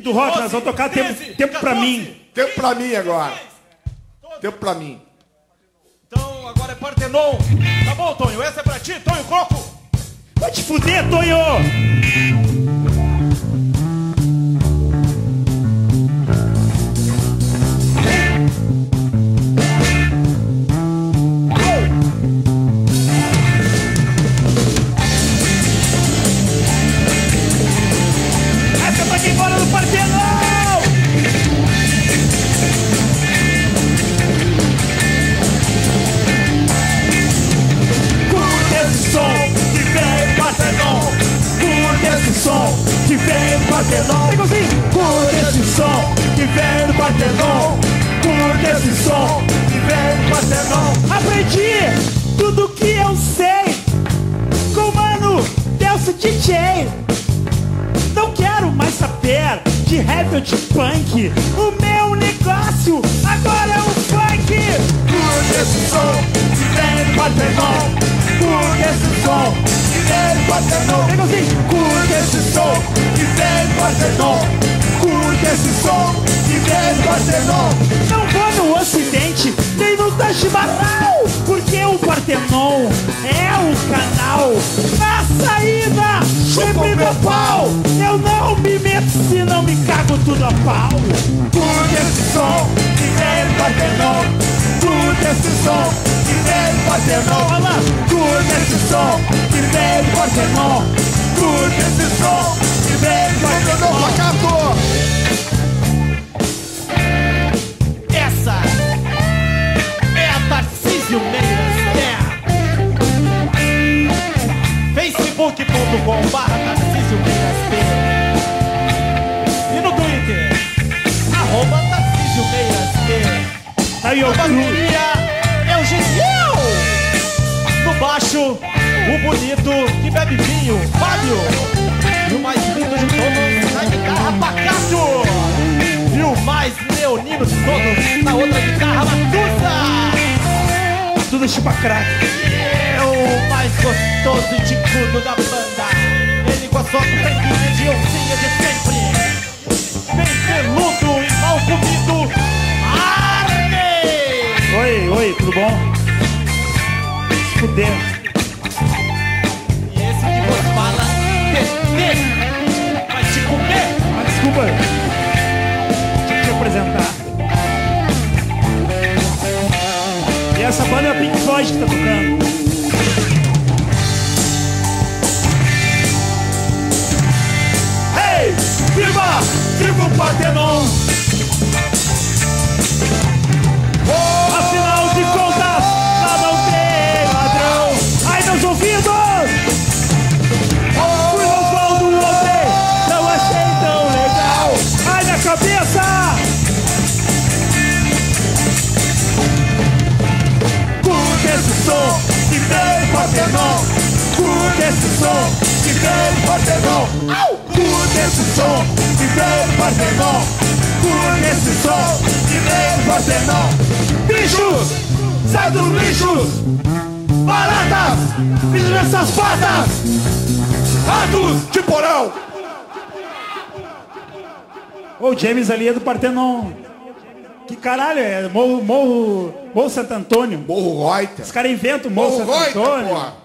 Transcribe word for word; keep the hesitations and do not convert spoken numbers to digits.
do rock, nós vamos tocar tempo, tempo pra mim. Tempo pra mim agora. Tempo pra mim. Então agora é Partenon. Tá bom, Tonho? Essa é pra ti, Tonho Croco. Vai te fuder, Tonho! Essa é pra quem mora no Partenão! Som que vem do Partenon, curte esse som que vem do Partenon, curte esse som que vem do Partenon. Aprendi tudo que eu sei com o mano Delcio D J. Não quero mais saber de rap ou de punk. O meu negócio agora é o funk. Curte esse som que vem do Partenon, curte esse som que vem do Partenon. Curte esse som que vem do Partenon, curte esse som que vem do Partenon. Não vou no Ocidente, nem no Taj Mahal, porque o Partenon é o canal. Na saída, sempre meu pau. Eu não me meto se não me cago tudo a pau. Curte esse som que vem do Partenon, curte esse som que vem do Partenon. Curte esse som que vem do Partenon, curte esse som que vem do Partenon. Essa é a Tarcísio Meiras Terra. facebook ponto com barra Tarcísio Meiras Terra. E no Twitter, arroba Tarcísio Meiras Terra. Aí, ó, bateria é o Genial. No baixo, o bonito que bebe vinho, Fábio. E o mais lindo de todos, na guitarra, Pacato. E o mais leonino de todos, na outra guitarra, Matusa. Tudo chupa crack. E o mais gostoso e ticudo da banda, ele com a sua tranquilha de oncinha de sempre, bem peludo e mal comido, Arne. Oi, oi, tudo bom? Se fuder. E esse que vos fala, T T, vai te comer. Ah, desculpa, tinha que te apresentar. E essa banda é a Pink Floyd que tá tocando. Hey, viva, viva o Partenon! Oh, afinal de contas, lá não tem ladrão. Ai, meus ouvidos! Oh, fui no pau do ontem, não achei tão legal. Ai, minha cabeça! Curte esse som que vem do Partenon, curte esse som que vem do Partenon. Curte esse som que vem do Partenon, curte esse som que vem do Partenon. Bichos, sai dos bichos, baratas, bichos nessas patas, ratos de porão. Ô, o James ali é do Partenon. Que caralho, é Morro, Morro, Morro Santo Antônio. Morro Reuter. Os caras inventam Morro, Morro Santo Reuter, Antônio. porra.